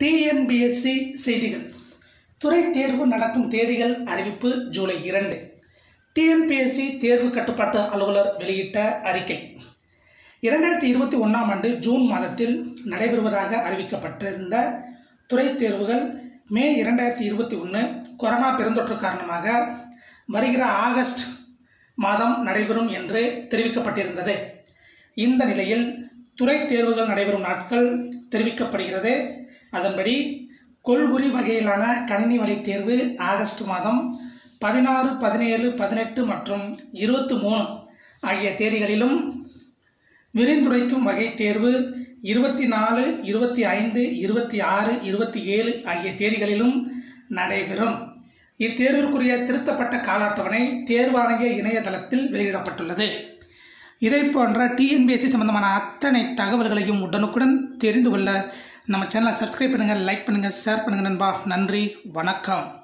TNPSC செய்திகள். துறை தேர்வு நடத்தும் தேதிகள் அறிவிப்பு ஜூலை 2. TNPSC தேர்வு கட்டுப்பாட்டு அலுவலர் வெளியிட்ட அறிக்கை. 2021ஆம் ஆண்டு ஜூன் மாதத்தில் நடைபெறுவதாக அறிவிக்கப்பட்டிருந்த துறை தேர்வுகள் மே 2021 கொரோனா பெருந்தொற்று காரணமாக வருகிற ஆகஸ்ட் மாதம் நடைபெறும் என்று தெரிவிக்கப்பட்டிருந்தது. இந்த நிலையில் துறை தேர்வுகள் நடைபெறும் நாட்கள் தெரிவிக்கப்படுகிறது. அதன்படி கொள்குறி வகையிலான கணினி வழி தேர்வு ஆகஸ்ட் மாதம் 16, 17, 18 மற்றும் 23 ஆகிய தேதிகளிலும், விரிந்துரைக்கும் வகை தேர்வு 24, 25, 26, 27 ஆகிய தேதிகளிலும் நடைபெறும். இத்தேர்விற்குரிய திருத்தப்பட்ட கால அட்டவணை தேர்வாணைய இணையதளத்தில் வெளியிடப்பட்டுள்ளது. இதை போன்ற TNPSC சம்பந்தமான அத்தனை தகவல்களையும் உடனுக்குடன் தெரிந்து கொள்ள நம்ம சேனலை சப்ஸ்கிரைப் பண்ணுங்கள், லைக் பண்ணுங்கள், ஷேர் பண்ணுங்கள் நண்பா. நன்றி, வணக்கம்.